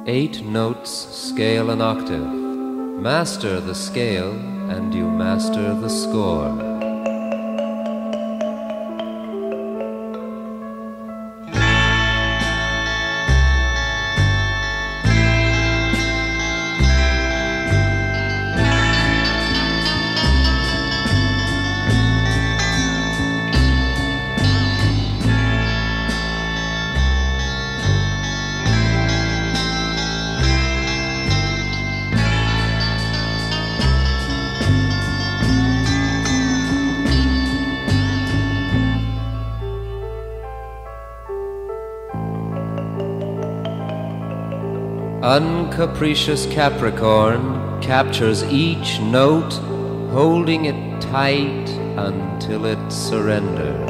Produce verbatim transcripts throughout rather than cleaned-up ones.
Eight notes, scale an octave. Master the scale, and you master the score. Uncapricious Capricorn captures each note, holding it tight until it surrenders.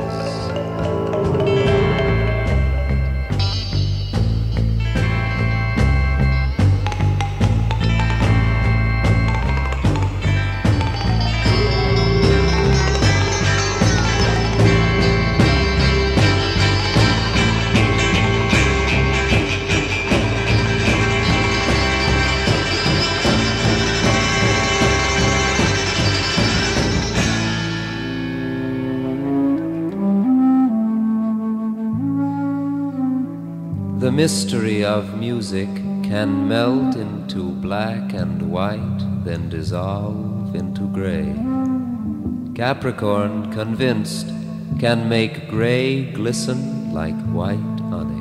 The mystery of music can melt into black and white, then dissolve into gray. Capricorn, convinced, can make gray glisten like white onyx.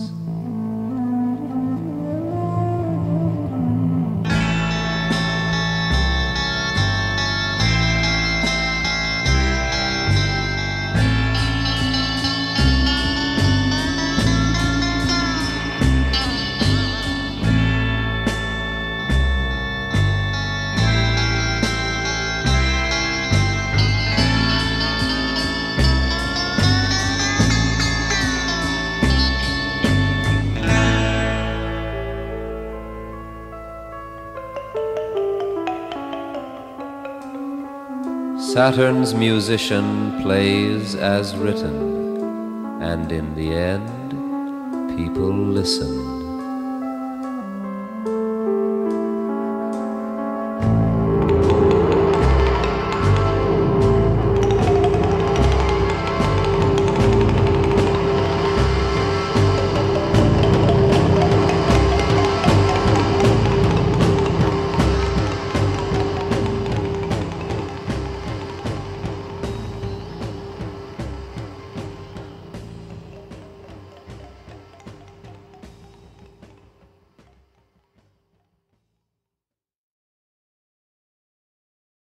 Saturn's musician plays as written, and in the end, people listen.